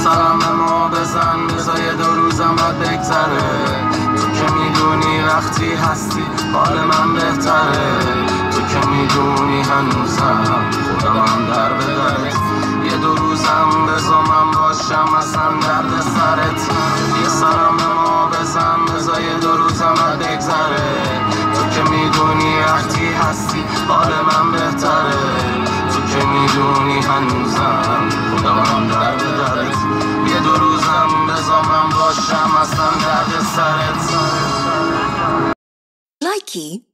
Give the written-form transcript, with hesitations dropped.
سرم به ما بزن بذار یه 2 روزم باید بگذره تو که میدونی وقتی هستی حال من بهتره تو که میدونی هنوزم خودم هم در به درت یه 2 روزم بذار من باشم اصلا درد سرت یه سرم به ما بزن بذار یه 2 روزم باید بگذره تو که میدونی وقتی هستی حال من بهتره تو که میدونی هنوزم خودم هم در به درت یه 2 روزم بذار من باشم اصلا درد سرت Likey